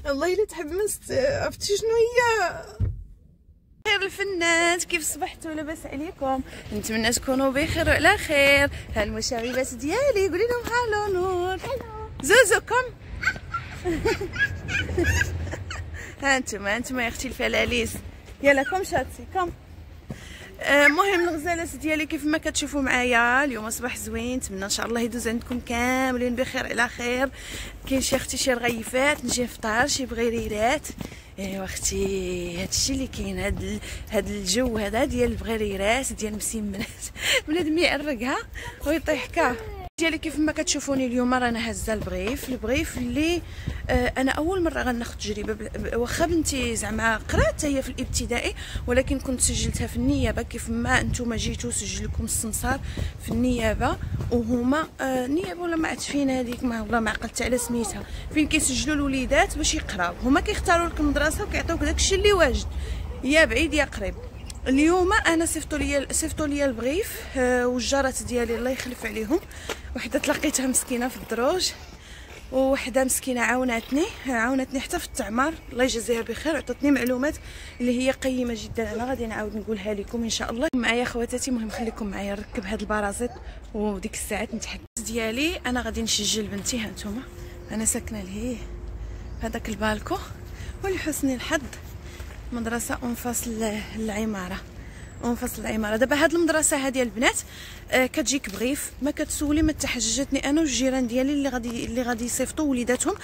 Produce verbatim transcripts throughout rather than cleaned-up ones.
الله الا تحمست. عرفتي شنو هي؟ خير الفنات، كيف صبحتوا؟ لاباس عليكم؟ نتمنى تكونوا بخير وعلى خير. ها المشاهدات ديالي، قولي لهم هالو نور. زوزو كم. ها انتم انتم يا اختي الفلاليس، يلا كم شاتي كم. المهم الغزالات ديالي كيف ما كتشوفوا معايا اليوم صباح زوين، نتمنى ان شاء الله يدوز عندكم كاملين بخير على خير. كاين شي اختي شي رغيفات، نجي نفطر شي بغيريرات. ايوا اختي هادشي اللي كاين، هاد ال... هاد الجو هذا ديال البغيريرات ديال مسيمنات بنادم يعرقها ويطيحكها ديالي. كيف ما كتشوفوني اليوم رانا هازه البغيف البغيف اللي آه انا اول مره غناخذ تجربه، واخا بنتي زعما قرات هي في الابتدائي، ولكن كنت سجلتها في النيابه. كيف ما نتوما جيتو سجل لكم السمسار في النيابه، وهما آه نيابه ولا ما عرفت فين هذيك، ما والله ما عقلت على سميتها، فين كيسجلوا الوليدات باش يقراو. هما كيختاروا لك المدرسه وكيعطيوك داكشي اللي واجد، يا بعيد يا قريب. اليوم انا صيفطوا لي صيفطوا لي البغيف آه والجارات ديالي الله يخلف عليهم. وحده تلقيتها مسكينه في الدروج، وحده مسكينه عاوناتني عاونتني حتى في التعمار، الله يجازيها بخير، عطاتني معلومات اللي هي قيمه جدا. انا غادي نعاود نقولها لكم ان شاء الله. معايا خواتاتي، مهم خليكم معايا نركب هاد البرازيط وديك الساعات نتحدث ديالي. انا غادي نسجل بنتي، ها نتوما انا ساكنه لهيه هذاك البالكو، ولحسن الحظ مدرسه انفصل العماره ونفصل العماره. دابا هاد المدرسه هادي البنات آه كتجيك بغيف، ما كتسولي ما تحججتني انا والجيران ديالي اللي غادي اللي غادي يصيفطوا وليداتهم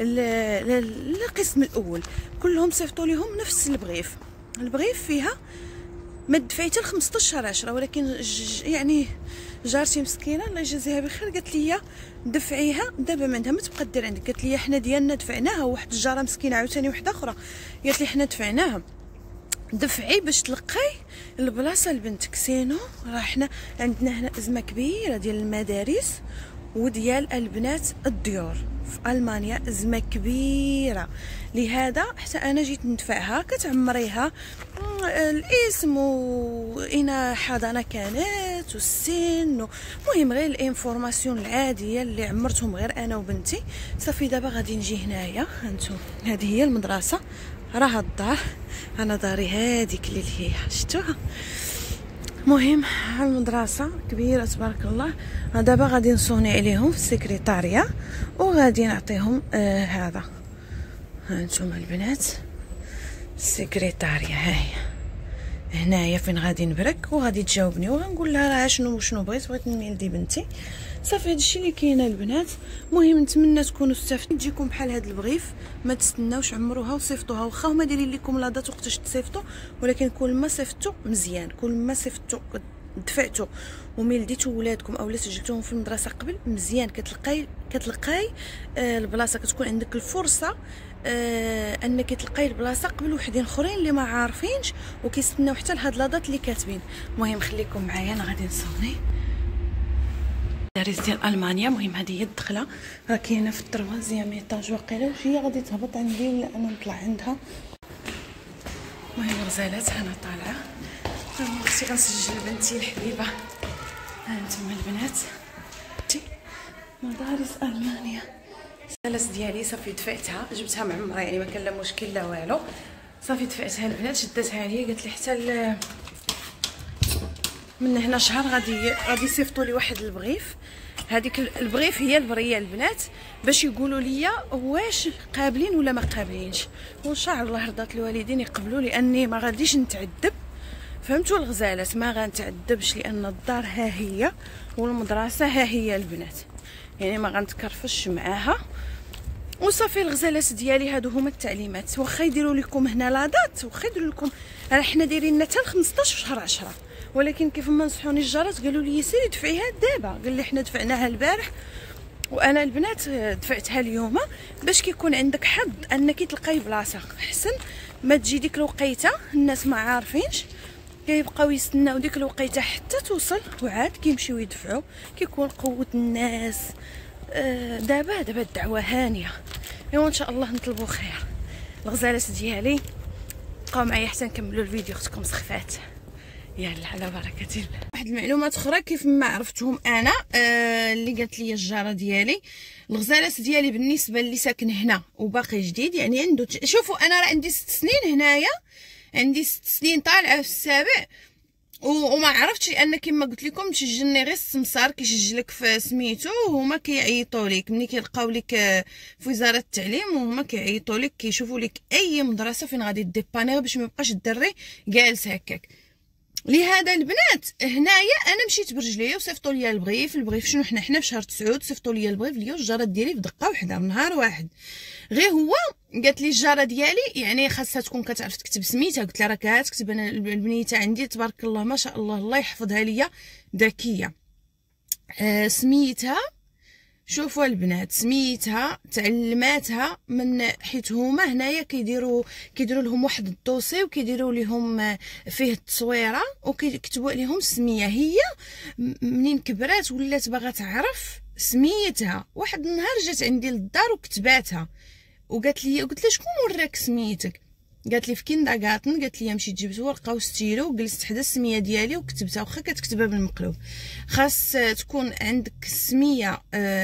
للقسم الاول، كلهم صيفطوا لهم نفس البغيف. البغيف فيها ما دفعيتها ل خمسطاش عشرة، ولكن يعني جارتي مسكينه الله يجازيها بخير قالت لي دفعيها دابا ما عندها ما تبقى دير عندك. قالت لي حنا ديالنا دفعناها، وواحد الجاره مسكينه عاوتاني وحده اخرى قالت لي حنا دفعناها، دفعي باش تلقاي البلاصه لبنتك. سينو راه حنا عندنا هنا ازمه كبيره ديال المدارس وديال البنات الديور في المانيا، ازمه كبيره. لهذا حتى انا جيت ندفعها، كتعمريها الاسم واين حضانه كانت والسن، المهم غير الانفورماسيون العاديه اللي عمرتهم غير انا وبنتي. صافي دابا غادي نجي هنايا. هانتوما هذه هي المدرسه، راه الدار، انا داري هذيك اللي هي شفتوها. مهم المدرسه كبيره تبارك الله. دابا غادي نصوني عليهم في السكرتاريه وغادي نعطيهم آه هذا. هانتوما البنات السكرتاريه هاهي هنايا فين غادي نبرك، وغادي تجاوبني وغنقول لها راه شنو شنو بغيت بغيت نميل دي بنتي. صافي هادشي اللي كاين البنات. مهم نتمنى تكونوا استفدتوا، تجيكم بحال هاد البغيف ما تستناوش، عمروها وصيفطوها. واخا هما دايرين لكم لاضات وقتاش تصيفطوا، ولكن كل ما صيفطوا مزيان، كل ما صيفطوا دفعتوا وميلديتوا ولادكم اولا سجلتوهم في المدرسه قبل مزيان، كتلقاي كتلقاي آه البلاصه، كتكون عندك الفرصه آه انك تلقاي البلاصه قبل وحدين اخرين اللي ما عارفينش وكيستناو حتى لهاد لاضات اللي كاتبين. المهم خليكم معايا، انا غادي نصوني داريس ديال المانيا. مهم هذه هي الدخله، راه كاينه في التروازيام ايطاج واقيلا، هي غادي تهبط عندي ولا انا نطلع عندها. المهم غزالات انا طالعه، اختي غنسجل بنتي الحبيبه. ها انتم البنات مدارس المانيا. السلس ديالي صافي دفعتها، جبتها معمره يعني ما كان لا مشكل لا والو. صافي دفعتها البنات، شدتها لي قالت لي حتى من هنا شهر غادي غادي يصيفطوا لي واحد البغيف. هذيك البغيف هي البريه البنات باش يقولوا لي واش قابلين ولا ما قابلينش، وان شاء الله رضات الوالدين يقبلوا، لاني ما غاديش نتعذب. فهمتوا الغزالات؟ ما غنتعذبش لان الدار ها هي والمدرسه ها هي البنات، يعني ما غنتكرفش معاها. وصافي الغزالات ديالي هادو هما التعليمات. واخا يديروا لكم هنا لاضات، واخا يديروا لكم، راه حنا دايرين لنا حتى خمسطاش في شهر عشرة، ولكن كيف ما نصحوني الجارات قالوا لي سيري دفعيها دابا. قال لي حنا دفعناها البارح وانا البنات دفعتها اليوم، باش كيكون عندك حظ انك تلقاي بلاصه احسن ما تجي ديك الوقيته الناس ما عارفينش كيبقاو يستناو ديك الوقيته حتى توصل وعاد كيمشيو يدفعوا. كيكون قوه الناس آه دابا دابا الدعوه هانيه. ايوا ان شاء الله نطلبوا خير. الغزالات ديالي بقاو معايا حتى نكملوا الفيديو، اختكم سخفات. يلا على بركه الله. واحد المعلومات اخرى كيف ما عرفتهم انا آه اللي قالت لي الجاره ديالي، الغزالات ديالي بالنسبه اللي ساكن هنا وباقي جديد يعني عنده، شوفوا انا راه عندي ست سنين هنايا، عندي ست سنين طالعه في السابع، وما عرفتش لان كما قلت لكم تسجلني غير السمسار كيسجلك في سميتو، وهما كيعيطوا لك ملي كيلقاو لك في وزاره التعليم، وهما كيعيطوا لك كيشوفوا لك اي مدرسه فين غادي ديباني باش ما يبقاش الدري جالس هكاك. لهذا البنات هنايا انا مشيت برجليا وصيفطوا لي البغيف. البغيف شنو حنا حنا في شهر تسعود، صيفطوا لي البغيف ليا الجاره ديالي في دقه وحده نهار واحد. غير هو قالت لي الجاره ديالي يعني خاصها تكون كتعرف تكتب سميتها، قلت لها راه كتكتب، انا البنيته عندي تبارك الله ما شاء الله الله يحفظها ليا ذكيه. آه سميتها، شوفوا البنات سميتها تعلماتها من حيت هما هنايا كيديروا كيديروا لهم واحد الدوسي وكيديروا لهم فيه التصويره وكيكتبوا عليهم السميه. هي منين كبرات ولات باغا تعرف سميتها. واحد النهار جات عندي للدار وكتباتها وقالت لي، قلت لها شكون وراك سميتك؟ قالت لي في كينداغارتن. قالت لي مشيت جبت ورقه وستيلو وجلست حدا السميه ديالي وكتبتها، واخا كتكتبها بالمقلوب. خاص تكون عندك السميه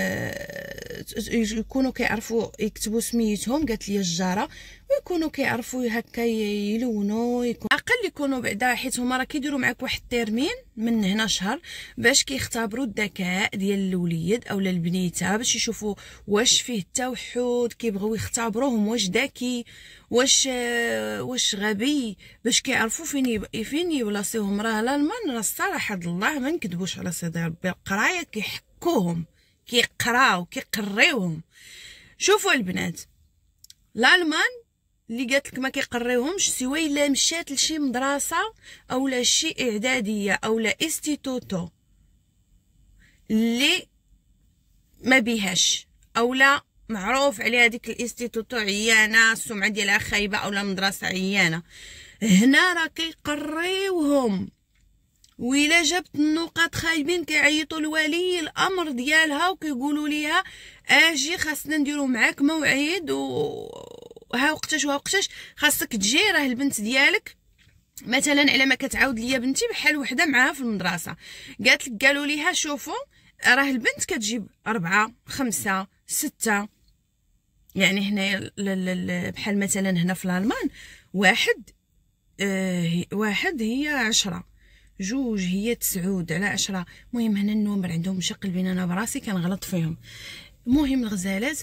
أه يكونوا كيعرفوا يكتبوا سميتهم، قالت لي الجاره، ويكونوا كيعرفوا هكا يلونوا، يكون اقل يكونوا بعدا حيت هما راه كيديروا معاك واحد الترمين من هنا شهر باش كيختبروا الذكاء ديال الوليد اولا البنيته، باش يشوفوا واش فيه التوحد، كيبغيو يختبروهم واش ذكي واش واش غبي، باش كيعرفوا فين يب... فين يبلاصيوهم. راه الالمان راه الصراحه الله ما نكذبوش على سيدي ربي، القرايه كيحكوهم كيقراو كيقريوهم. شوفوا البنات الالمان اللي قالت لك ما كيقريوهمش سوى الا مشات لشي مدرسه اولا شي اعداديه اولا انستيتوتو اللي ما بيهاش اولا معروف عليها ديك الانستيتوتو عيانه السمعه ديالها خايبه اولا مدرسه عيانه، هنا راه كيقريوهم. وإلا جابت النقاط خايبين كيعيطوا لولي الامر ديالها وكيقولوا ليها اجي خاصنا نديرو معاك موعد وها وقتاش وها وقتاش خاصك تجي. راه البنت ديالك مثلا على ما كتعاود ليا بنتي بحال وحده معاها في المدرسه، قالت لك قالوا ليها شوفوا راه البنت كتجيب أربعة خمسة ستة، يعني هنا بحال مثلا هنا في الالمان واحد آه واحد هي عشرة، جوج هي تسعود على عشرة. المهم هنا النمر عندهم مشكل بين انا براسي كنغلط فيهم. المهم الغزالات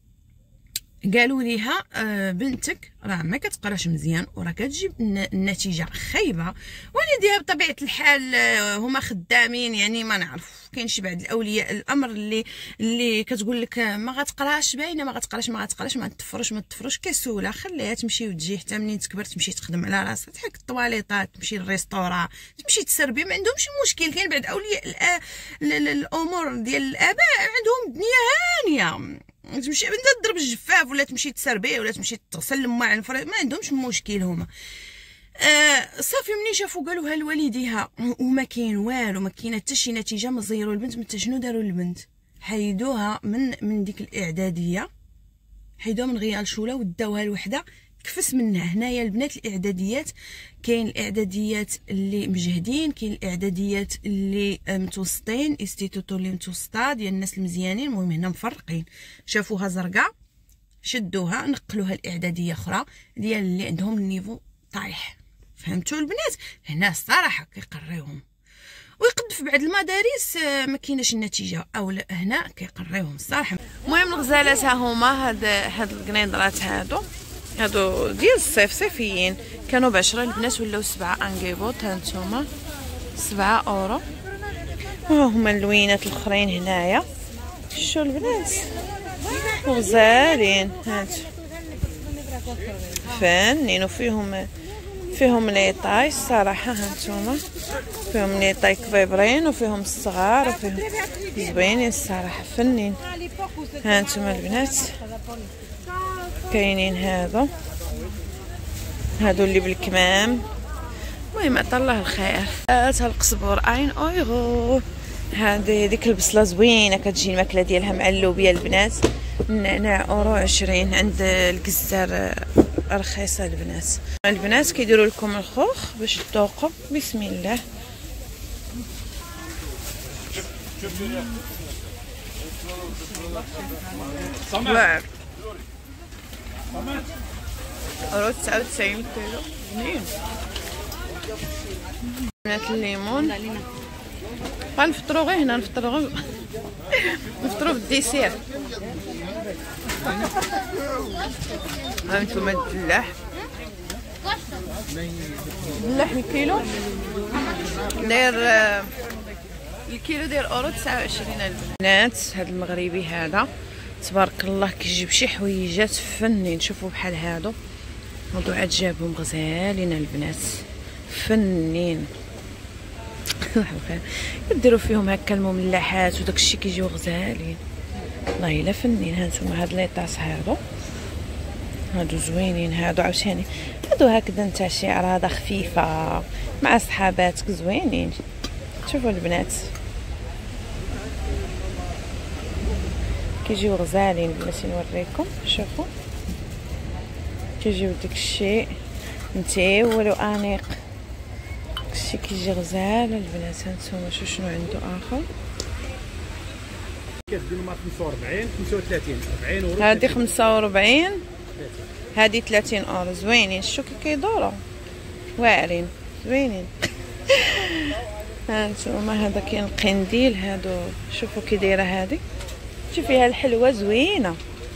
قالوا ليها آه بنتك راه ما كتقراش مزيان وراه كتجيب النتيجه خايبه. والديها بطبيعه الحال آه هما خدامين، يعني ما نعرف كاين شي بعض الاولياء الامر اللي اللي كتقول لك ما غتقراش باينه ما غتقراش ما غتقراش ما تفرش ما تفرش كسوله خليها تمشي وتجي حتى منين تكبر تمشي تخدم على راسها، تحك الطواليطات تمشي للريستورا تمشي تسربي ما عندهمش مشكل. كاين بعض اولياء الامور ديال الاباء عندهم الدنيا هانيه، تمشي بنت تضرب الجفاف ولا تمشي تسربيه ولا تمشي تغسل الماء الفريض ما عندهمش مشكل هما. آه صافي ملي شافوا قالوها لوالديها وما كاين والو ما كاينه حتى شي نتيجه ما زيروا البنت. متى شنو داروا للبنت؟ حيدوها من من ديك الاعداديه، حيدوها من غيال شوله وداوها لوحده كفس منها. هنايا البنات الاعداديات كاين الاعداديات اللي مجهدين، كاين الاعداديات اللي متوسطين انستيتوتو اللي متوسطه ديال الناس المزيانين. المهم هنا مفرقين، شافوها زرقاء شدوها نقلوها الاعداديه اخرى ديال اللي عندهم النيفو طايح. فهمتوا البنات؟ هنا الصراحه كيقريوهم، ويقد في بعض المدارس ما كايناش النتيجه او لا هنا كيقريوهم الصراحه. المهم الغزالات ها هما هاد هاد القنيضرات هادو هادو ديال الصيف صيفيين كانوا بعشرة، البنات ولاو سبعة انكيبوط. ها نتوما سبعة اورو. وها هما اللوينات الاخرين هنايا شو البنات غزالين هانتو فانين وفيهم فيهم لي طاي الصراحه. هانتوما فيهم لي طاي كبيبرين وفيهم الصغار وفيهم زوينين الصراحه فنين. هانتوما البنات كاينين هادو هادو اللي بالكمام. المهم عطا الله الخير. هاد القزبور عين ايغو. هادي ديك البصله زوينه كتجي الماكله ديالها مع اللوبيا البنات. النعناع اورو عشرين عند الكزار رخيصه البنات. البنات كيديروا لكم الخوخ باش تذوقوا. بسم الله. واعر أربعة وتسعة وتسعين كيلو بنين. بنات الليمون غنفطرو غير هنا، نفطرو غير نفطرو بالديسير. هانتوما الدلاح، الدلاح الكيلو داير الكيلو داير اورو تسعة وعشرين البنات. هاد المغربي هذا تبارك الله كيجيب شي حويجات فنين. شوفوا بحال هادو هادو عاد جابهم غزالين البنات فنين. يديروا فيهم هكا المملحات وداكشي كيجيو غزالين والله الا فنين. هانتوما هاد ليطاس هادو هادو زوينين. هادو عاوتاني هادو هكذا نتاع شعراضه خفيفه مع صحاباتك زوينين. شوفوا البنات كيجيو غزالين. بلاتي نوريكم. شوفوا كيجيو داكشي متيول وانيق. داكشي كيجي غزال البنات. هانتوما شوف شنو عنده اخر. كتدير مع خمسة وأربعين خمسة وثلاثين أربعين اورو. هادي خمسة وأربعين هادي ثلاثين اورو. زوينين. شتو كي كيدورو واعرين زوينين. هانتوما هذا كاين القنديل هادو. شوفوا كي دايره هادي شوف فيها الحلوه زوينه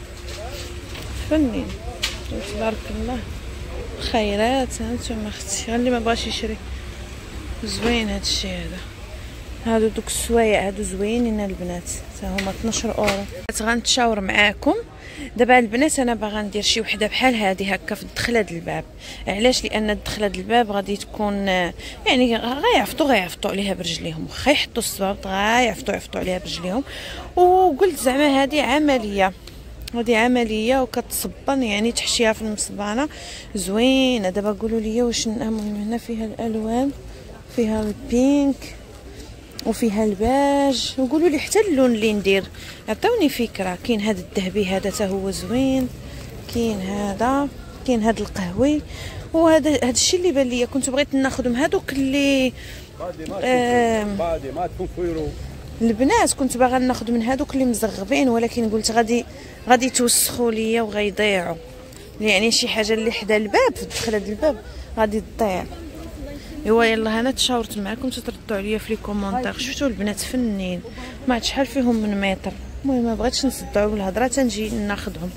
فنين تبارك الله. خيرات. هانتوما اختي اللي ما بغاش يشري زوين هادشي هذا. هادو دوك السوايع هادو زوينين البنات حتى هما اثناش اورو. غنتشاور معاكم دابا البنات. انا باغا ندير شي وحده بحال هذه هكا في الدخله د الباب. علاش؟ لان الدخله د الباب غادي تكون يعني غيعفطوا غيعفطوا عليها برجليهم. واخا يحطوا الصبابط غيعفطوا يعفطوا عليها برجليهم. وقلت زعما هذه عمليه هذه عمليه وكتصبن يعني تحشيها في المصبانه زوينه. دابا قولوا لي واش المهم هنا فيها الالوان، فيها البينك وفيها الباج. وقولوا لي حتى اللون اللي ندير عطوني فكره. كاين هذا الذهبي هذا حتى هو زوين. كاين هذا كاين هذا القهوي. وهذا هذا الشيء اللي بان ليا كنت بغيت ناخذهم هذوك اللي آه البنات كنت باغا ناخذ من هذوك اللي مزغبين، ولكن قلت غادي غادي توسخوا ليا وغيضيعوا. يعني شي حاجه اللي حدا الباب في دخله الباب غادي تضيع. ايوا يلا انا تشاورت معكم تردوا عليا في لي كومونتير. شفتوا البنات فنين ما عرفت شحال فيهم من متر. المهم ما بغيتش نصدعوا بالهضره تنجي ناخذهم.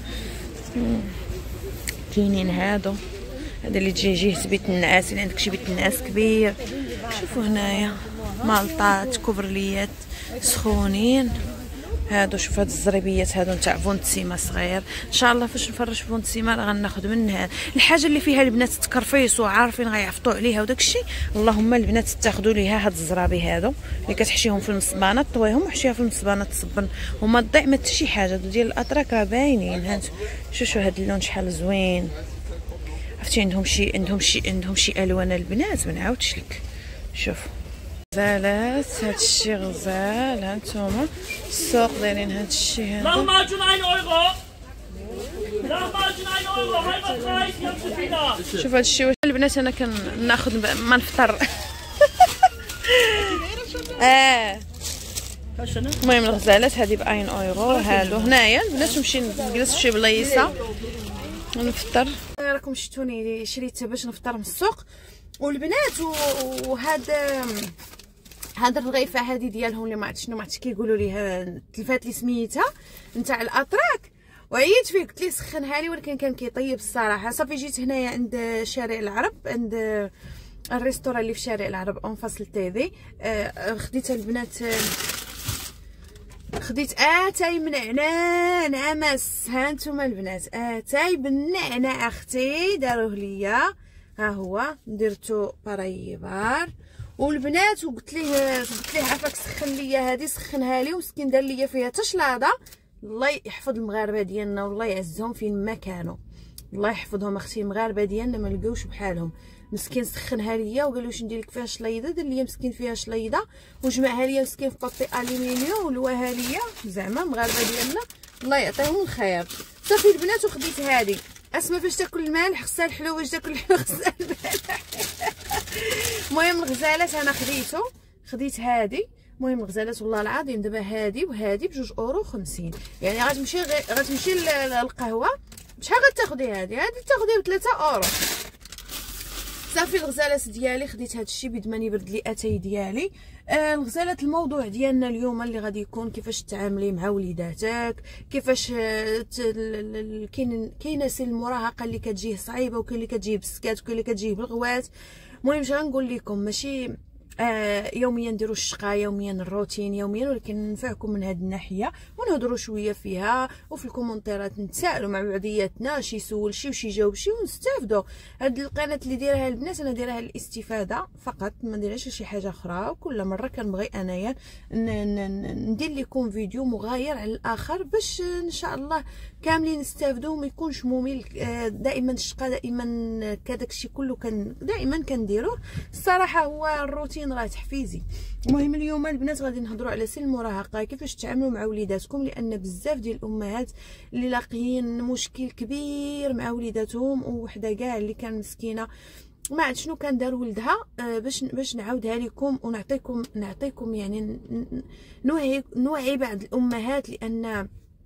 كاينين هادو هذا اللي تجي جهه بيت النعاس. اللي عندك شي بيت النعاس كبير شوفوا هنايا مالطات كوفرليات سخونين. هادو شوف هاد الزريبيات هادو نتاع فونتسيما صغير. ان شاء الله فاش نفرش فونتسيما راه غناخذ منها الحاجه اللي فيها البنات تكرفيص وعارفين غيعفطوا عليها وداكشي. اللهم البنات تاخذوا ليها هاد الزرابي هادو اللي كتحشيهم في المصبانه طويهم وحشيها في المصبانه تصبن وما تضيع ما حتى شي حاجه. ديال الاتراك راه باينين. هانت شوف شو هاد اللون شحال زوين. عرفتي عندهم شي عندهم شي عندهم شي الوان البنات ما نعاودش لك. شوفوا غزالات هادشي غزال. هانتوما السوق دايرين هادشي هذا. لغماجون واحد اورو. لغماجون واحد اورو. هاي بطايق يمشي فينا. شوف هادشي واش البنات انا كناخذ ما نفطر. اه المهم الغزالات هادي بعين اورو. هادو هنايا البنات نمشي نجلس في شي بلايصه ونفطر. راكم شفتوني شريت باش نفطر من السوق. والبنات وهذا هذا الرغيفه هذه ديالهم اللي ما عرفت شنو ما عرفتش كيقولوا ليها تلفات لي سميتها نتاع الاتراك. وعييت فيه قلت ليه سخنها لي ولكن كان كيطيب الصراحه. صافي جيت هنايا عند شارع العرب عند الريستوران اللي في شارع العرب اون فاصل تيفي. آه خديت البنات آه خديت اتاي من نعناع نعمس. هانتوما البنات اتاي بالنعناع اختي داروه ليا. ها هو درتو بريبار. والبنات وقلت ليه قلت ليه عافاك سخن ليا هذه سخنها لي ومسكين دار ليا فيها تشلاضه. الله يحفظ المغاربه ديالنا والله يعزهم فين ما كانوا. الله يحفظهم اختي المغاربه ديالنا ما لقاوش بحالهم. مسكين سخنها ليا وقال واش ندير لك فيها شليضه. دار ليا مسكين فيها شليضه وجمعها ليا مسكين في بابي الومنيوم ولواها ليا زعما المغاربه ديالنا الله يعطيهم الخير. صافي البنات وخديت هذه اسماء فاش تاكل المالح خصها الحلو، واش تاكل الحلو خصها المالح. المهم الغزالات انا خديتو خديت هادي. المهم الغزالات والله العظيم دابا هادي وهادي بجوج اورو خمسين، يعني غتمشي غي... غتمشي للقهوه بشحال غتاخدي؟ هادي هادي تاخديها بثلاثة اورو. صافي الغزالات ديالي خديت هاد الشيء بيد يبرد لي اتاي ديالي. آه الغزالات الموضوع ديالنا اليوم اللي غادي يكون كيفاش تعاملي مع وليداتك، كيفاش آه كاين كاينه سن المراهقه اللي كتجيه صعيبه، وكاين اللي كتجيه بالسكات، وكاين اللي كتجيه بالغوات. المهم اش غنقول لكم، ماشي آه يوميا نديروا الشقه، يوميا الروتين يوميا، ولكن ننفعكم من هذه الناحيه ونهضروا شويه فيها، وفي الكومونتيرات نتسائلوا مع بعضياتنا، شي يسول شي وشي يجاوب شي ونستافدوا. هاد القناه اللي دايرها البنات انا دايرها للاستفاده فقط، ما نديرهاش شي حاجه اخرى. وكل مره كنبغي انايا ندير لكم فيديو مغاير على الاخر باش ان شاء الله كاملين نستافدوا وما يكونش ممل. دائما الشقه دائما كداك الشيء كله كان دائما كنديروه. الصراحه هو الروتين راه تحفيزي. المهم اليوم البنات غادي نهضروا على سن المراهقه، كيفاش تعاملوا مع وليداتكم، لان بزاف ديال الامهات اللي لاقيين مشكل كبير مع وليداتهم، وحده كاع اللي كان مسكينه ما عرفت شنو كان دار ولدها. باش باش نعاودها لكم ونعطيكم نعطيكم يعني نوعي نوعي بعض الامهات، لان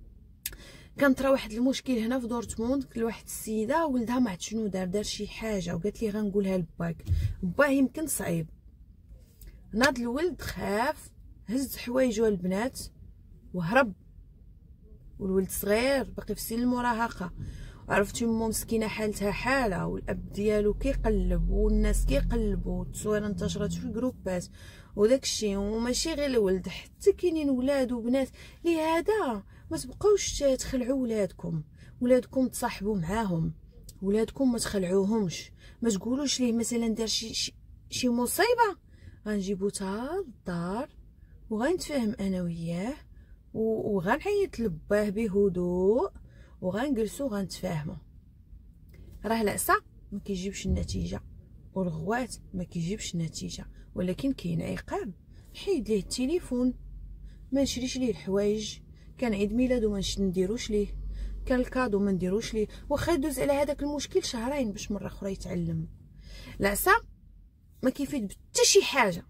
كان طرا واحد المشكل هنا في دورتموند لواحد السيده ولدها ما عرفت شنو دار دار شي حاجه، وقالت لي غنقولها لباك. باه يمكن صعيب. ناض الولد خاف، هز حوايجو البنات وهرب، والولد صغير باقي في سن المراهقه. عرفتي مو مسكينه حالتها حاله، والاب ديالو كيقلب والناس كيقلبوا، والتصويره انتشرت في الجروبات وداك الشيء. وماشي غير الولد، حتى كاينين ولاد وبنات. لهذا ما تبقاوش تخلعوا ولادكم، ولادكم تصاحبوا معاهم، ولادكم ما تخلعوهمش. ما تقولوش ليه مثلا دار شي شي, شي مصيبه غنجيبو تا للدار وغنتفاهم انا وياه وغنعيط لباه بهدوء وغنجلسو غنتفاهموا. راه العصا ما كيجيبش النتيجه، والغوات ما كيجيبش النتيجه، ولكن كاين عقاب. حيد ليه التليفون، ما نشريش ليه الحوايج، كان عيد ميلادو ما نديروش ليه، كان الكادو ما نديروش ليه، واخا يدوز على هذاك المشكل شهرين باش مره اخرى يتعلم. العصا ما كيفيد بحتى شي حاجه.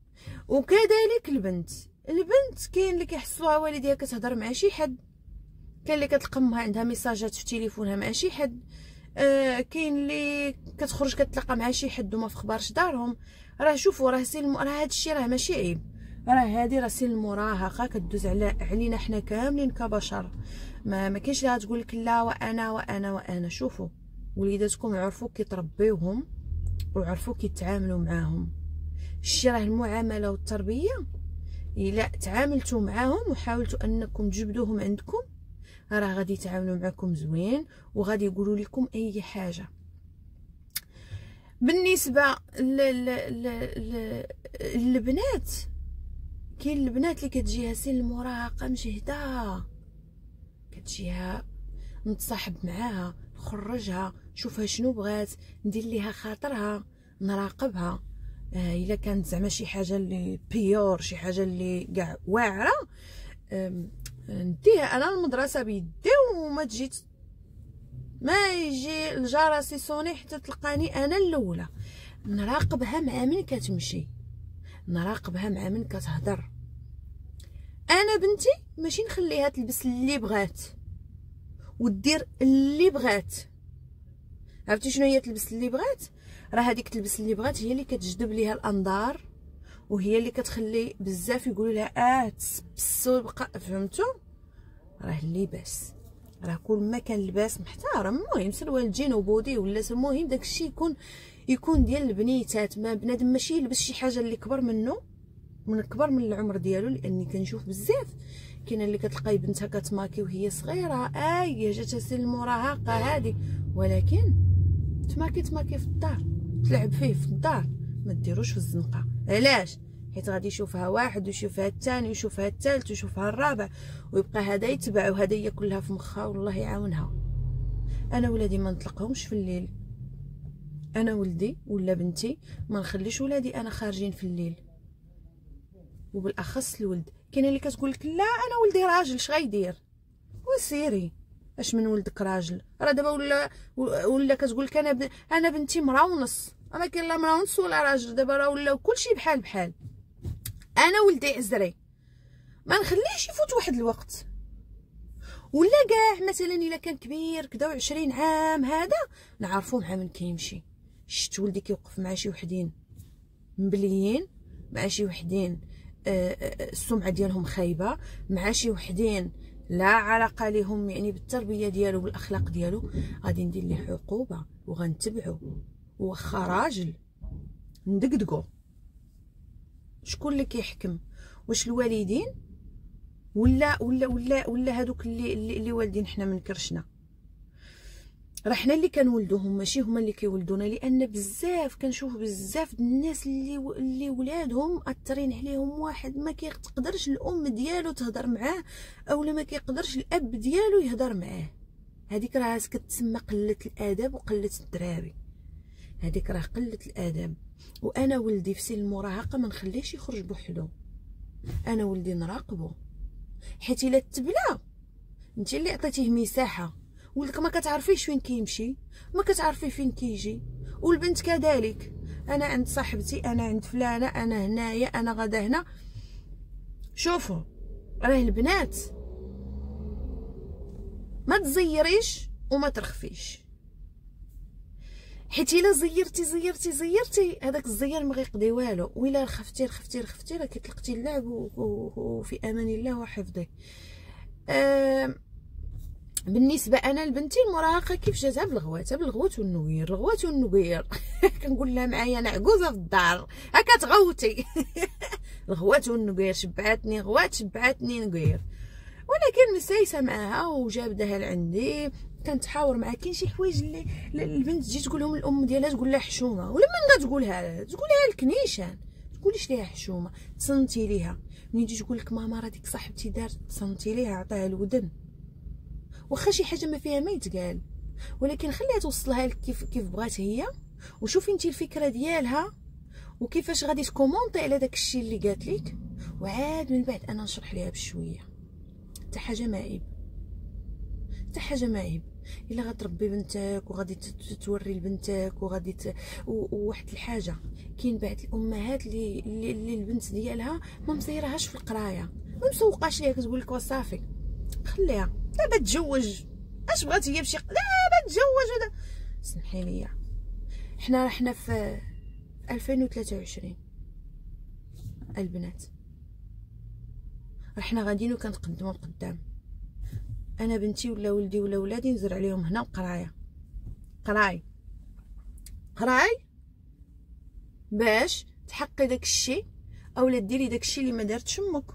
وكذلك البنت البنت كاين اللي كيحصلوها والديها كتهضر مع شي حد، كاين اللي كتلقمها عندها ميساجات في تليفونها مع شي حد، آه كاين اللي كتخرج كتلاقى مع شي حد وما فخبارش دارهم. راه شوفوا راه سن الم... راه هادشي راه ماشي عيب، راه هادي راه سن المراهقه كدوز على علينا حنا كاملين كبشر. ما ما كاينش اللي غتقول لك لا وانا وانا وانا. شوفوا وليداتكم عرفوا كيتربيوهم وعرفوا كيتعاملوا معاهم. الشي راه المعامله والتربيه، الا تعاملتوا معاهم وحاولتوا انكم تجبدوهم عندكم راه غادي يتعاملوا معكم زوين وغادي يقولوا لكم اي حاجه. بالنسبه للبنات، كاين البنات اللي كتجيها سن المراهقه مجهده، كتجيها نتصاحب معاها، نخرجها، نشوفها شنو بغات، ندير ليها خاطرها، نراقبها. آه الا كانت زعما شي حاجه اللي بيور، شي حاجه اللي كاع واعره، نديها انا المدرسه بيدي وما تجي ما يجي الجرس يصوني حتى تلقاني انا الاولى. نراقبها مع من كتمشي، نراقبها مع من كتهضر. انا بنتي ماشي نخليها تلبس اللي بغات ودير اللي بغات. عرفتي شنو هي تلبس اللي بغات؟ راه هذيك تلبس اللي بغات هي اللي كتجذب ليها الانظار، وهي اللي كتخلي بزاف يقولوا لها اه تسبسوا بقى. فهمتوا؟ راه اللباس، راه كل ما كان اللباس محترم، المهم سروال جين وبودي ولا المهم داكشي يكون يكون ديال البنيتات. ما بنادم ماشي يلبس شي حاجه اللي كبر منه، من كبر من العمر ديالو. لاني كنشوف بزاف كاينه اللي كتلقاي بنتها كتماكي وهي صغيره، اي جاتها سن المراهقه هذه، ولكن تماكي تماكي في الدار، تلعب فيه في الدار، ما ديروش في الزنقه. علاش؟ حيت غادي يشوفها واحد ويشوفها الثاني ويشوفها الثالث ويشوفها الرابع، ويبقى هذا يتبع وهذا ياكلها في مخها والله يعاونها. انا ولادي ما نطلقهمش في الليل، انا ولدي ولا بنتي ما نخليش ولادي انا خارجين في الليل، وبالاخص الولد. كاينه اللي كتقول لك لا انا ولدي راجل اش غيدير؟ وسيري اش من ولدك راجل؟ راه دابا ولا ولا كتقول لك انا ب... انا بنتي مرا ونص، ما كاين لا مرا ونص ولا راجل، دابا راه ولاو كلشي بحال بحال. انا ولدي عزري ما نخليهش يفوت واحد الوقت، ولا كاع مثلا الا كان كبير كدا وعشرين عام هذا نعرفو مع من كيمشي. شفت ولدي كيوقف مع شي وحدين مبليين، مع شي وحدين السمعه ديالهم خايبه، مع شي وحدين لا علاقه لهم يعني بالتربيه ديالو بالاخلاق ديالو، غادي ندير ليه عقوبه وغنتبعو. واخا راجل ندقدقو. شكون اللي كيحكم؟ واش الوالدين ولا ولا ولا ولا هادوك اللي اللي والدين حنا من كرشنا؟ راه حنا اللي كنولدوهم ماشي هما اللي كيولدونا، لان بزاف كنشوف بزاف د الناس اللي اللي ولادهم اثرين عليهم واحد ما كيقدرش الام ديالو تهضر معاه، اولا ما كيقدرش الاب ديالو يهضر معاه. هذيك راه كتسمى قله الادب وقله الدراري، هذيك راه قله الادب. وانا ولدي في سن المراهقه ما نخليهش يخرج بوحدو، انا ولدي نراقبو، حيت الا تبلا انت اللي عطيتيه مساحه، ولدك ما كتعرفيش فين كيمشي، ما كتعرفي فين كيجي. والبنت كذلك، انا عند صاحبتي، انا عند فلانه، انا هنايا، انا غدا هنا. شوفوا راه البنات ما تزيريش وما ترخفيش، حيت الا زيرتي زيرتي زيرتي هذاك الزير ما غيقضي والو، وإلا رخفتي رخفتي رخفتي راه كتلقتي اللعب وفي امان الله وحفظه. أه بالنسبه انا لبنتي المراهقه كيف جاتها بالغوات بالغوات والنوير، الغوات والنوير كنقول لها معايا انا عجوزه في الدار هكا تغوتي الغوات والنوير شبعاتني غوات شبعاتني نوير. ولكن مسايسه معاها وجابدها لعندي، كنتحاور معاها. كاين شي حوايج اللي البنت تجي تقولهم الام ديالها تقول لها حشومه، ولا من تقولها تقولها الكنيشان، تقوليش ليها حشومه، تصنتي ليها. ملي تجي تقول لك ماما راه ديك صاحبتي دارت، تصنتي ليها، عطيها الودن، واخا شي حاجه ما فيها ما يتقال، ولكن خليها توصلها لك كيف كيف بغات هي، وشوفي انت الفكره ديالها وكيفاش غادي تكومونطي على داك الشيء اللي قالت لك، وعاد من بعد انا نشرح ليها بشويه. حتى حاجه ما عيب، حتى حاجه ما عيب. الا غتربي بنتك وغادي توري لبنتك وغادي ت... وواحد الحاجه، كاين بعض الامهات اللي اللي البنت ديالها ما مزيرهاش في القرايه، ما مسوقاش ليها، كتقول لك وصافي خليها دابا تزوج، اش بغات هي بشي دابا تزوج ودا. سمحي لي، حنا حنا في ألفين وثلاثة وعشرين البنات، رحنا غاديين وكنتقدموا لقدام. انا بنتي ولا ولدي ولا ولادي نزرع عليهم هنا القرايه، قراي قراي باش تحقي داك الشيء اولا ديري داك الشيء اللي ما دارتش امك.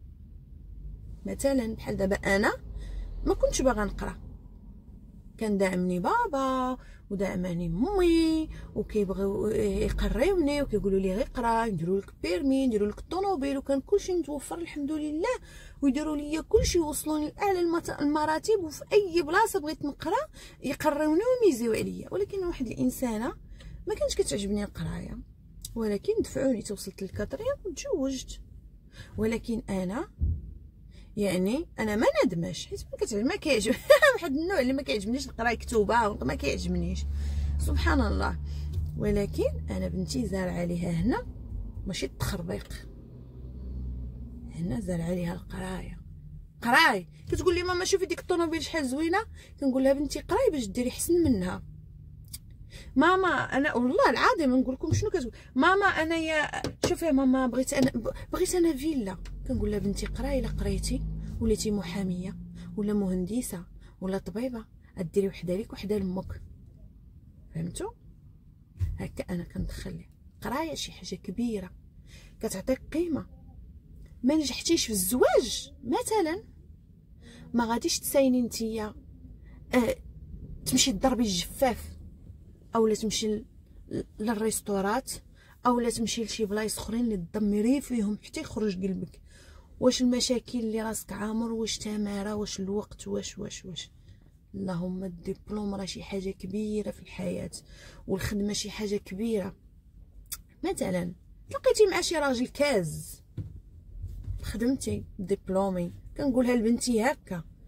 مثلا بحال دابا انا ما كنتش باغا نقرا، كان داعمني بابا وداعماني امي وكيبغيو يقريوني وكيقولوا لي غير قرا، نديروا لك بيرمي، نديروا لك الطوموبيل، وكان كلشي متوفر الحمد لله، ويديروا لي كلشي، يوصلوني لاعلى المراتب، وفي اي بلاصه بغيت نقرا يقريوني ويميزيو عليا. ولكن واحد الانسانه ما كانتش كتعجبني القرايه، ولكن دفعوني توصلت للكاتريام وتزوجت. ولكن انا يعني انا ما ندمش، حيت ما كتعجب ما كيعجب واحد النوع اللي ما كيعجبنيش القرايه كتوبه، ما كيعجبنيش سبحان الله. ولكن انا بنتي زارعه عليها هنا ماشي التخربيق، هنا زارعه عليها القرايه. قراي كتقول لي ماما شوفي ديك الطوموبيل شحال زوينه، كنقول لها بنتي قراي باش ديري حسن منها. ماما انا والله العظيم نقول لكم شنو كتقول ماما، انا يا شوفي ماما بغيت انا بغيت انا فيلا، كنقول لها بنتي قراي، الا قريتي وليتي محاميه ولا مهندسه ولا طبيبه ديري وحده ليك وحده لامك. فهمتوا؟ هكا انا كندخل ليه قرايه شي حاجه كبيره كتعطيك قيمه. ما نجحتيش في الزواج مثلا ما غاديش تسايني نتيا اه تمشي تضربي الجفاف، اولا تمشي للريستورات، اولا تمشي لشي بلايص اخرين اللي تدمري فيهم حتى يخرج قلبك. واش المشاكل اللي راسك عامر، واش تماره، واش الوقت، واش واش واش اللهم الدبلوم راه شي حاجه كبيره في الحياه، والخدمه شي حاجه كبيره. مثلا تلقيتي مع شي راجل كاز، خدمتي دبلومي، كنقولها لبنتي هكا،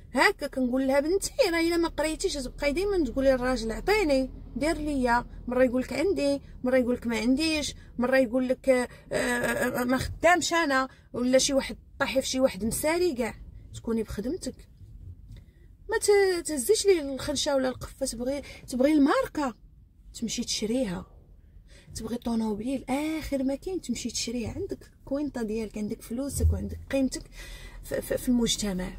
هكا كنقول لها بنتي راه الا ما قريتيش تبقاي ديما تقولي الراجل عطيني دير ليا، مره يقول لك عندي، مره يقول لك ما عنديش، مره يقول لك ما خدامش انا، ولا شي واحد طاحي في شي واحد مسالي كاع. تكوني بخدمتك، ما تهزيش لي الخنشه ولا القفه. تبغي تبغي الماركه تمشي تشريها، تبغي طونوبيل اخر ما كاين تمشي تشريها. عندك كوينطه ديالك، عندك فلوسك وعندك قيمتك في, في, في المجتمع.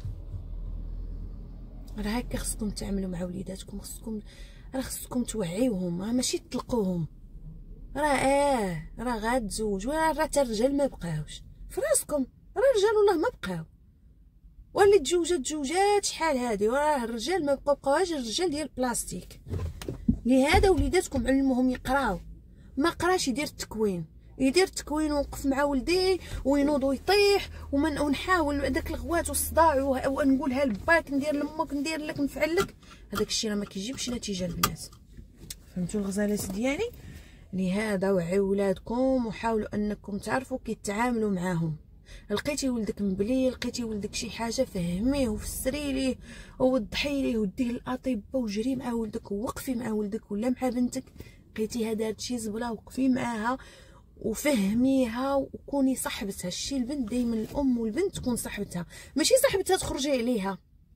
راه هكا خصكم تعملوا مع وليداتكم، خصكم راه خصكم توعيوهم، راه ماشي تطلقوهم. راه اه راه غاتزوج، راه حتى الرجال ما بقاوش في راسكم، راه الرجال والله ما بقاو، واللي تزوجات تزوجات شحال هادي، وراه الرجال ما بقاو بقاوش الرجال ديال البلاستيك. لهذا وليداتكم علموهم يقراو، ما قراش يدير التكوين، يدير التكوين ونوقف مع ولدي وينوض ويطيح ومن ونحاول داك الغوات والصداع ونقولها لباك ندير لامك ندير لك نفعل لك. هذاك الشيء راه ما كيجيبش نتيجه البنات. فهمتوا الغزالات ديالي؟ لهذا وعيو ولادكم وحاولوا انكم تعرفوا كي تتعاملوا معاهم. لقيتي ولدك مبلي، لقيتي ولدك شي حاجه فهميه وفسري ليه ووضحي ليه وديه للاطباء وجري مع ولدك ووقفي مع ولدك ولا مع بنتك. لقيتيها دارت شي زبله وقفي معاها وفهميها وكوني صاحبتها. الشي البنت دائما الام والبنت تكون صاحبتها، ماشي صاحبتها تخرجي عليها.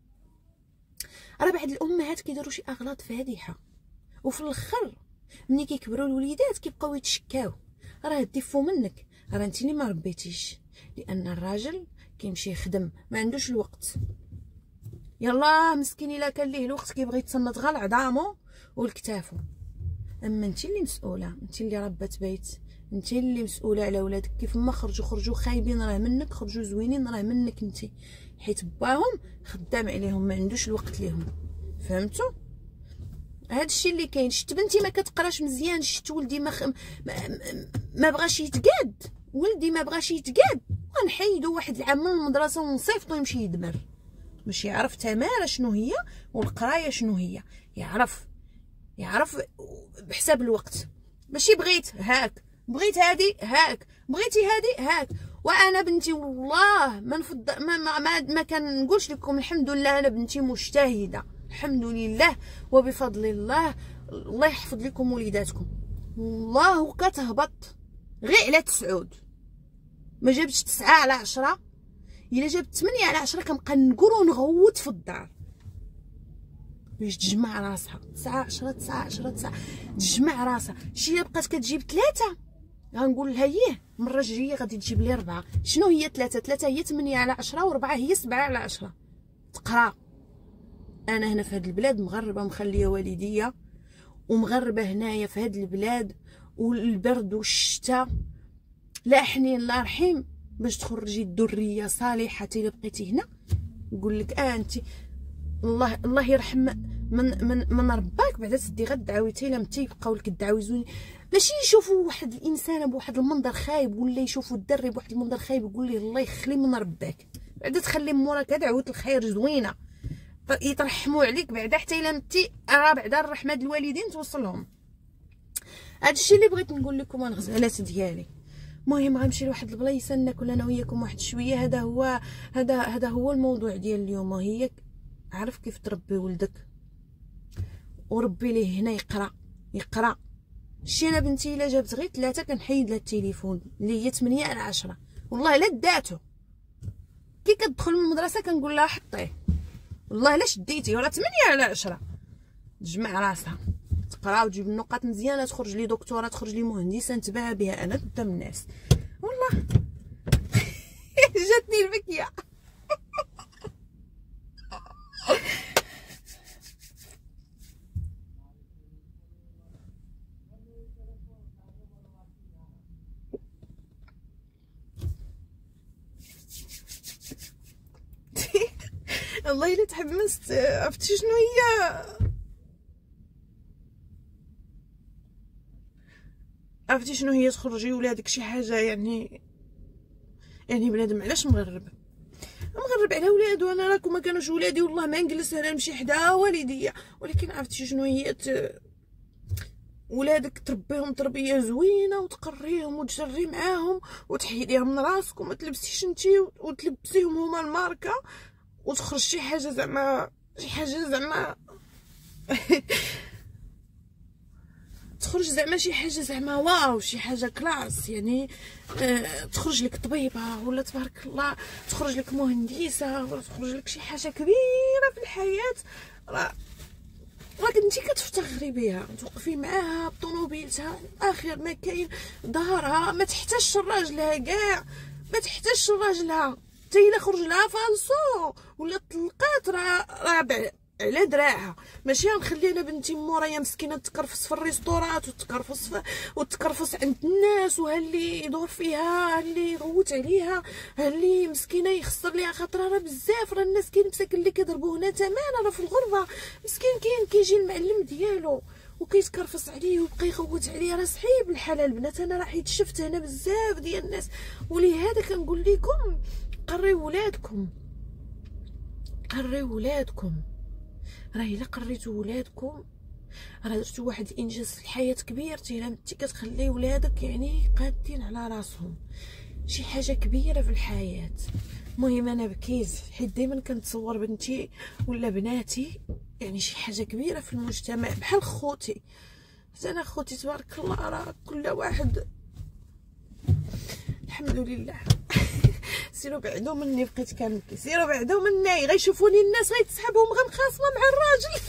راه بعض الامهات كيديروا شي اغلاط فادحه، وفي الاخر ملي كيكبروا الوليدات كيبقاو يتشكاو. راه ديفو منك، راه انت اللي ما ربيتيش، لان الراجل كيمشي يخدم ما عندوش الوقت. يلا مسكين الا كان ليه الوقت كيبغي يتصنت غير عظامو والكتافو. اما انت اللي مسؤوله، انت اللي ربات بيت، انت اللي مسؤوله على ولادك. كيف ما خرجوا خرجوا خايبين راه منك، خرجوا زوينين راه منك انت، حيت باهم خدام عليهم ما عندوش الوقت ليهم. فهمتوا؟ هذا الشيء اللي كاين. شت بنتي ما كتقراش مزيان، شت ولدي ما خ... ما, ما بغاش يتقاد، ولدي ما بغاش يتقاد، غنحيدو واحد العام من المدرسه ونصيفطو يمشي يدمر باش يعرف تماره شنو هي والقرايه شنو هي. يعرف يعرف بحساب الوقت. ماشي بغيت هاك، بغيت هادي هاك، بغيتي هادي هاك. وانا بنتي والله ما نفضل ما ما, ما, ما كنقولش لكم الحمد لله انا بنتي مجتهده الحمد لله وبفضل الله. الله يحفظ لكم وليداتكم. والله كتهبط غير على تسعود، ما جابتش تسعة على عشرة. الا جابت ثمانية على عشرة كنبقى نقول ونغوت في الدار باش تجمع راسها. تسعة عشرة تسعة عشرة تسعة تجمع راسها. شي بقات كتجيب ثلاثة غنقول لها ياه المره الجايه غادي تجيب لي ربعة. شنو هي ثلاثة؟ ثلاثة هي ثمانية على عشرة وربعة هي سبعة على عشرة. تقرا. انا هنا في هاد البلاد مغربه مخليه والديا ومغربه هنايا في هاد البلاد، والبرد والشتاء لا حنين لا رحيم باش تخرجي الذريه صالحه. الا بقيتي هنا نقول لك اه انت الله الله يرحم من من من رباك بعدا تدي غير الدعاويتي لم تيبقاو لك الدعاوي زوين. ماشي يشوفوا واحد الانسان بواحد المنظر خايب ولا يشوفوا الدري بواحد المنظر خايب يقول ليه الله يخلي من رباك. بعدا تخلي موراك دعوه الخير زوينه يترحموا عليك بعدا حتى الا متي راه بعدا الرحمه د الوالدين توصلهم. هادشي اللي بغيت نقول لكم الغزالات ديالي. المهم غنمشي لواحد البلايصه ناكل انا وياكم واحد شويه. هذا هو هذا هذا هو الموضوع ديال اليوم. هي عرف كيف تربي ولدك وربي ليه هنا يقرا يقرا. شي انا بنتي الا جابت غير ثلاثه كنحيد لها التليفون اللي هي ثمانية على عشرة والله لا داتو. كي كتدخل من المدرسه كنقول لها حطيه والله لا شديتي ولا ثمانية على عشرة. تجمع راسها تقرا وتجيب النقاط مزيانه، تخرج لي دكتوره تخرج لي مهندسه نتباهى بها انا قدام الناس. والله جاتني البكيه. والله الا تحمست. عرفتي شنو هي؟ عرفتي شنو هي تخرجي ولادك شي حاجه يعني يعني بنادم علاش مغرب مغرب على ولادو. انا راكم ما كانوش ولادي والله ما نجلس هنا نمشي حدا والديا، ولكن عرفتي شنو هي ت... ولادك تربيهم تربيه زوينه وتقريهم وتجري معاهم وتحيديها من راسك وما تلبسيش انتي وتلبسيهم هما الماركه وتخرج شي حاجه زعما شي حاجه زعما تخرج زعما شي حاجه زعما واو، شي حاجه كلاس يعني. آه تخرج لك طبيبه ولا تبارك الله تخرج لك مهندسه ولا تخرج لك شي حاجه كبيره في الحياه، راه راك انتي كتفتخري بها، توقفي معاها بطوموبيلتها اخر ما كاين، دارها ما تحتاجش راجلها كاع، ما تحتاجش راجلها حتى الا خرج لها فالصو ولا طلقات راه راه على دراعها. ماشي غنخلي انا بنتي مورايا مسكينه تكرفس في الريستورات وتكرفس في وتكرفس عند الناس، وها اللي يدور فيها، ها اللي يغوت عليها، ها اللي مسكينه يخسر ليها خاطرها. راه بزاف راه الناس كاين مساكن اللي كيضربوا هنا تماما، راه في الغربه مسكين كاين كيجي المعلم ديالو وكيتكرفس عليه ويبقى يغوت عليه، راه صعيب الحال البنات. انا راه حيت شفت هنا بزاف ديال الناس، ولهذا كنقول لكم قريو ولادكم، قريو ولادكم. راه الا قريتو ولادكم راه درتو واحد الانجاز في الحياه كبير، تيلا انت كتخلي ولادك يعني قادين على راسهم، شي حاجه كبيره في الحياه. المهم انا بكيت حيت دائما كنتصور بنتي ولا بناتي يعني شي حاجه كبيره في المجتمع، بحال خوتي. حتى انا خوتي تبارك الله راه كل واحد الحمد لله. سيروا بعدو مني، بقيت كنبكي، سيروا بعدو مني، غيشوفوني الناس غيتسحبهم غنخاصمه مع الراجل.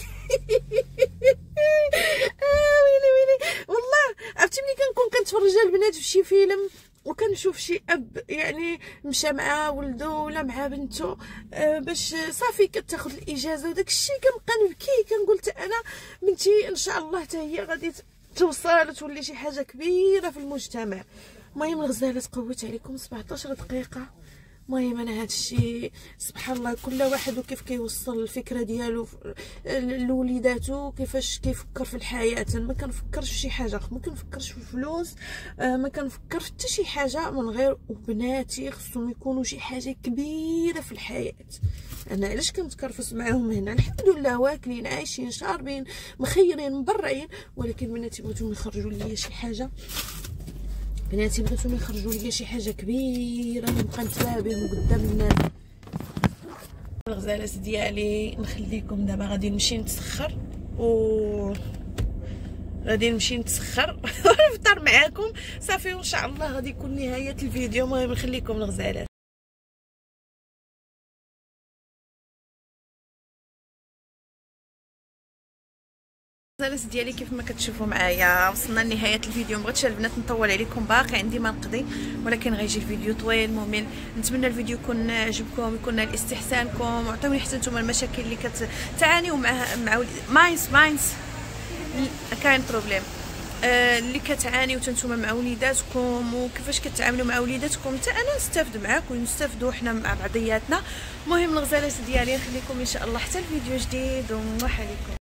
آه ويلي ويلي والله. عرفتي ملي كنكون كنتفرج على البنات في شي فيلم وكنشوف شي اب يعني مشى مع ولدو ولا مع بنته آه باش صافي كتاخذ الاجازه وداك الشيء، كنبقى نبكي كنقول حتى انا بنتي ان شاء الله حتى هي غادي توصل وتولي شي حاجه كبيره في المجتمع. المهم الغزاله تقويت عليكم سبعطاش دقيقه. المهم انا هادشي سبحان الله كل واحد وكيف كيوصل الفكره ديالو لوليداتو، كيفاش كيفكر في الحياه. ما كنفكرش في شي حاجه، ما كنفكرش في الفلوس، ما كنفكر في حتى شي حاجه من غير وبناتي خصهم يكونوا شي حاجه كبيره في الحياه. انا علاش كنتكرفس معاهم هنا؟ الحمد لله واكلين عايشين شاربين مخيرين مبرعين، ولكن بناتي بغيتهم يخرجوا ليا شي حاجه، بناتي بغيتهم يخرجوا ليا شي حاجه كبيره نبقى نتباهى بهم قدام الناس. الغزالات ديالي نخليكم دابا غادي نمشي نتسخر و غادي نمشي نتسخر ونفطر معاكم صافي، وان شاء الله غادي يكون نهايه الفيديو. المهم نخليكم الغزالات. الغزالات ديالي كيف ما كتشوفوا معايا وصلنا لنهايه الفيديو. مبغيتش البنات نطول عليكم، باقي عندي ما نقضي ولكن غيجي الفيديو طويل ممل. نتمنى الفيديو يكون عجبكم، يكون نال استحسانكم، وعطوني حتى نتوما المشاكل اللي كتعانيوا معها مع ماينس ماينس كاين بروبليم آه اللي كتعانيو نتوما مع وليداتكم وكيفاش كتعاملوا مع وليداتكم، حتى انا نستافد معاكم ونستافدوا حنا مع بعضياتنا. المهم الغزالات ديالي نخليكم ان شاء الله حتى الفيديو جديد وموحى عليكم.